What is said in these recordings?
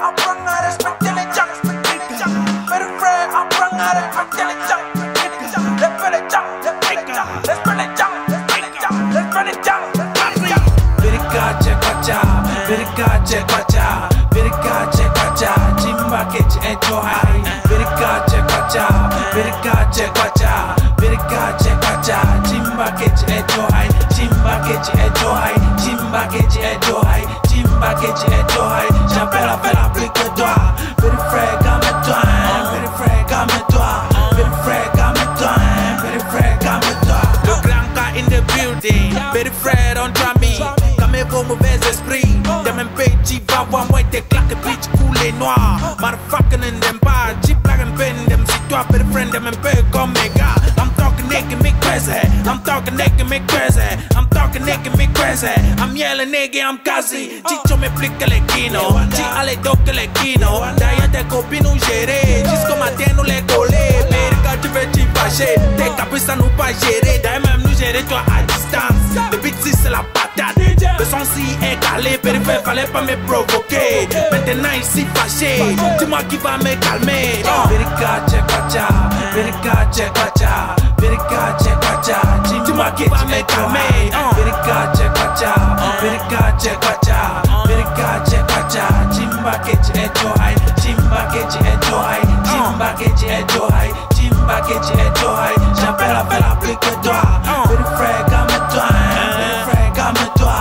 apprends à respecter les gens. Petit frère, apprends à respecter les gens. Respecte les gens, respecte les gens, respecte les gens, respecte les gens. Birika chekwacha, birika chekwacha, birika chekwacha, chimba kechi echo hai. Birika chekwacha, birika chekwacha, birika chekwacha, chimba kechi echo hai, chimba kechi echo hai, chimba kechi echo hai, chimba kechi echo hai. J'appelle plus que toi, petit frère calme-toi, petit frère calme-toi, petit frère calme-toi, petit frère calme-toi. Le grand gars in the building, petit frère on try me. Vos mauvais esprits, t'es même petit, va voir moi tes claques, bitch, coulé noir. Motherfucking in them bar, cheap black and pen, them si toi, petit friend, them un peu comme mes gars. I'm talking nigga, me crazy. I'm talking nigga, me crazy. I'm talking nigga, me crazy. I'm yelling nigga, I'm quasi. Chicho me plique les kino, chi alle doc les kino. D'ailleurs tes copines nous gérer, jusqu'au matin nous les coller. Mais quand tu veux t'y fâcher, tes caprices ça nous pas gérer. D'ailleurs même nous gérer toi à distance. Le beat c'est la patate. Le son si est calé, périphérie, fallait pas me provoquer. Maintenant ici fâché, dis-moi qui va me calmer. Birika chekwacha, birika chekwacha, birika chekwacha, dis-moi qui va me calmer. Birika chekwacha, birika chekwacha, birika chekwacha, chimba kechi echo hai, chimba kechi echo hai, chimba kechi echo hai, chimba kechi echo hai. J'appelle plus que toi, petit frère calme-toi, petit frère calme-toi.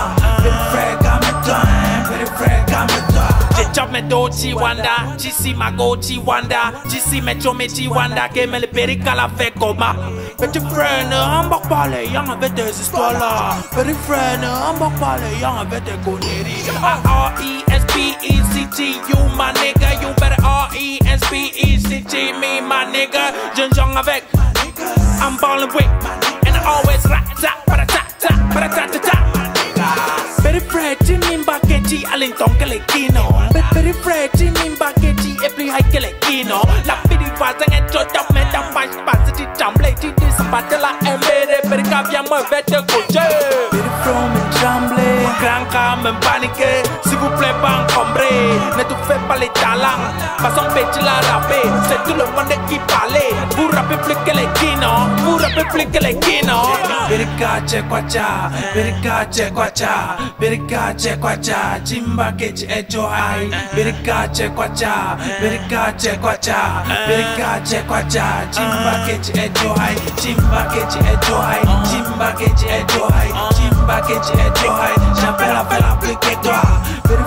Chop me do Wanda, Jisi ma go Wanda, Jisi me chome Wanda, que me le perica la fait coma. Petit frère, on va parler, y'en avait des histoires là. Petit frère, on va parler, y'en avait des conneries. R-E-S-P-E-C-T, you my nigga, you better R-E-S-P-E-C-T, me my nigga. Jeune Jean avec, I'm ballin' with, and I always rat-tat, para-tat-tat, para-tat-tat. Petit frère, tu n'imba que tu all'inton que les kino. Petit frère, tu n'imba que tu es plus high que les kino. La pidi voisin est trop top, mais ta page passe, tu trembles, tu dis ça batte la MBD. Petit cas, viens moi, vais te coacher. Petit frère, me trembler. Grand cas, me paniquer. S'il vous plaît, pas encombrer. Ne te fais pas les talents. Façon petit la rapper. C'est tout le monde qui parlait. Vous rappez plus que les kino. Vous rappez plus que les kino. Birika chekwacha, birika chekwacha, birika chekwacha, chimba kechi echo hai. Birika chekwacha, birika chekwacha, birika chekwacha, chimba kechi echo hai, chimba kechi echo hai, chimba kechi echo hai, chimba kechi echo hai. J'appelle plus que toi.